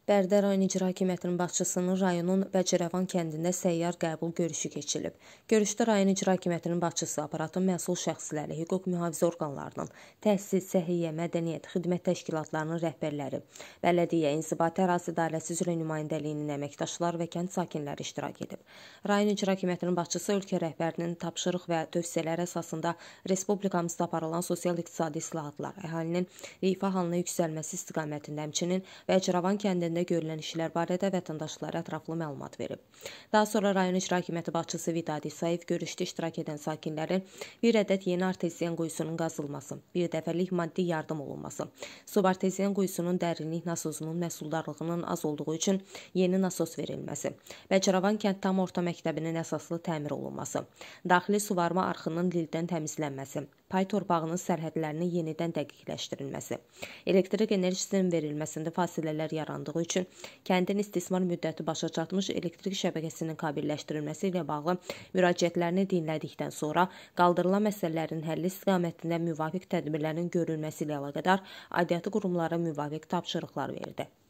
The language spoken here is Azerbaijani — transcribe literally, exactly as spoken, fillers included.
Bərdə rayon İcra Hakimiyyətinin başçısının rayonun Bəcərəvan kəndində səyyar qəbul görüşü keçirilib. Görüşdə rayon İcra Hakimiyyətinin başçısı, aparatın məsul şəxsləri, hüquq mühafizə orqanlarının, təhsil, səhiyyə, mədəniyyət, xidmət təşkilatlarının rəhbərləri, bələdiyyə, inzibati ərazi idarəsi üzrə nümayəndəliyinin əməkdaşları və kənd sakinləri iştirak edib. Rayon İcra Hakimiyyətinin başçısı ölkə rəhbərinin tapşırıq və tövsiyələri əsasında respublikamızda aparılan sosial-iqtisadi islahatlar, əhalinin rifah halına yüksəlməsi istiqamətində, həmçinin Bəcərəvan kəndində görülən işlər barədə vətəndaşlara ətraflı məlumat verib. Daha sonra rayon İcra Hakimiyyəti başçısı Vidadi İsayev görüşdə iştirak edən sakinlərin bir ədəd yeni arteziyan quyusunun qazılması, bir dəfəlik maddi yardım olunması, subarteziyan quyusunun dərinlik nasozunun məhsuldarlığının az olduğu üçün yeni nasos verilməsi, Bəcərəvan kənd tam orta məktəbinin əsaslı təmir olunması, daxili suvarma arxının lildən təmizlənməsi, pay torpağının sərhədlərinin yenidən dəqiqləşdirilməsi, elektrik enerjisinin verilməsində fasilələr yarandığı üçün kəndin istismar müddəti başa çatmış elektrik şəbəkəsinin kabelləşdirilməsi ilə bağlı müraciətlərini dinlədikdən sonra qaldırılan məsələlərin həlli istiqamətində müvafiq tədbirlərin görülməsi ilə əlaqədar aidiyyatı qurumlara müvafiq tapşırıqlar verdi.